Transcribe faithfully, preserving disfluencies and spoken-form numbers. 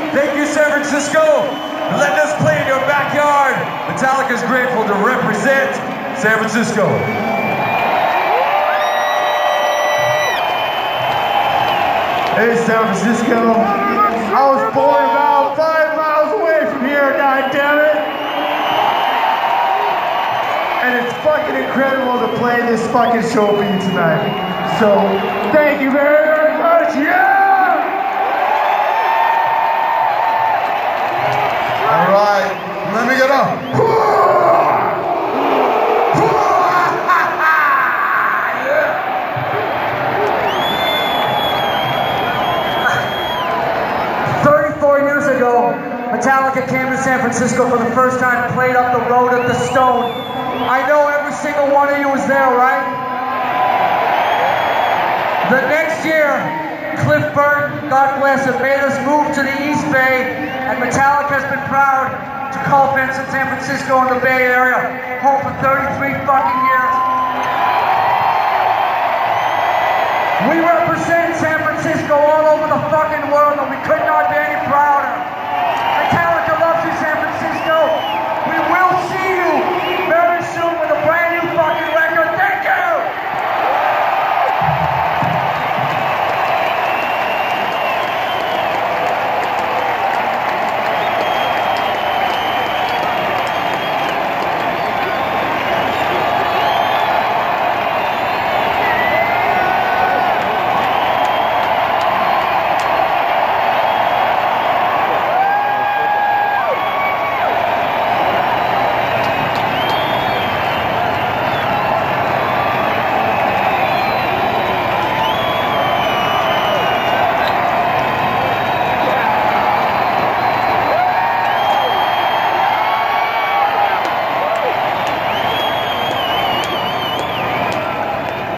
Thank you, San Francisco, for letting us play in your backyard. Metallica's grateful to represent San Francisco. Hey, San Francisco. I was born about five miles away from here, goddammit. And it's fucking incredible to play this fucking show for you tonight. So, thank you very, very much. Yeah! All right, let me get up. thirty-four years ago, Metallica came to San Francisco for the first time and played up the road at the Stone. I know every single one of you was there, right? The next year, Cliff Burton, God bless him, made us move to the East Bay, and Metallica has been proud to call Vincent, San Francisco and the Bay Area home for thirty-three fucking years. We represent San Francisco all over the fucking world, and we could not be